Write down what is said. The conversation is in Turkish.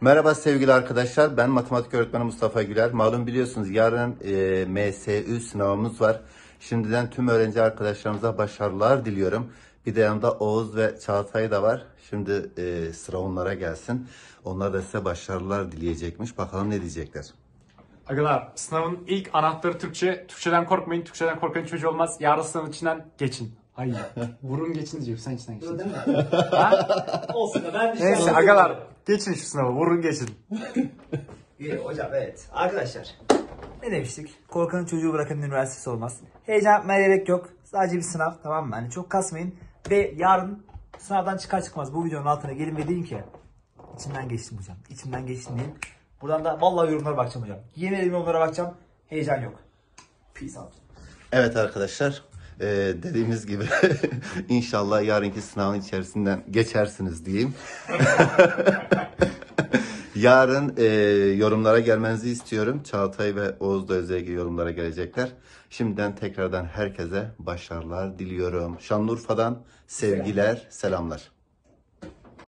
Merhaba sevgili arkadaşlar, ben matematik öğretmeni Mustafa Güler. Malum biliyorsunuz yarın MSÜ sınavımız var. Şimdiden tüm öğrenci arkadaşlarımıza başarılar diliyorum. Bir de yanında Oğuz ve Çağatay da var. Şimdi sıra onlara gelsin. Onlar da size başarılar dileyecekmiş. Bakalım ne diyecekler. Arkadaşlar sınavın ilk anahtarı Türkçe. Türkçeden korkmayın. Türkçeden korkan çocuğu olmaz. Yarın sınavın içinden geçin. Hayır. Vurun geçin diyecek. Sen içinden geçin. Değil mi? Olsun da ben bir şey Neyse anlatıyorum. agalar geçin şu sınavı. Vurun geçin. İyi hocam, evet. Arkadaşlar ne demiştik? Korkanın çocuğu bırakın üniversitesi olmaz. Heyecan yapmaya gerek yok. Sadece bir sınav, tamam mı? Hani çok kasmayın. Ve yarın sınavdan çıkar çıkmaz bu videonun altına gelin ve deyin ki içimden geçtim hocam. İçimden geçtim deyin. Buradan da vallahi yorumlara bakacağım hocam. Yemin ederim yorumlara bakacağım. Heyecan yok. Peace out. Evet arkadaşlar, dediğimiz gibi inşallah yarınki sınavın içerisinden geçersiniz diyeyim. Yarın yorumlara gelmenizi istiyorum. Çağatay ve Oğuz da özellikle yorumlara gelecekler. Şimdiden tekrardan herkese başarılar diliyorum. Şanlıurfa'dan sevgiler, selamlar.